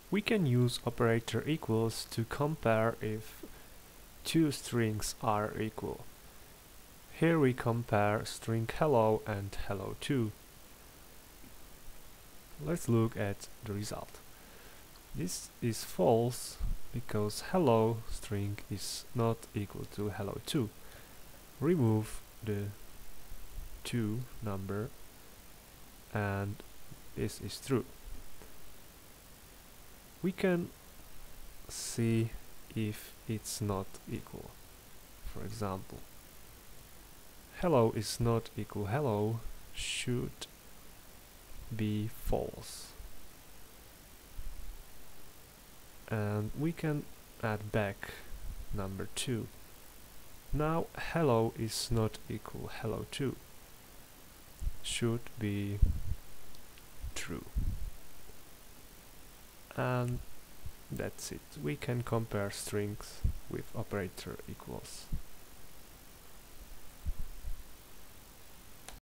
We can use operator equals to compare if two strings are equal. Here we compare string hello and hello2. Let's look at the result. This is false because hello string is not equal to hello2. Remove the 2 number and this is true. We can see if it's not equal. For example, hello is not equal hello should be false. And we can add back number 2. Now hello is not equal hello2 should be true. And that's it. We can compare strings with operator equals.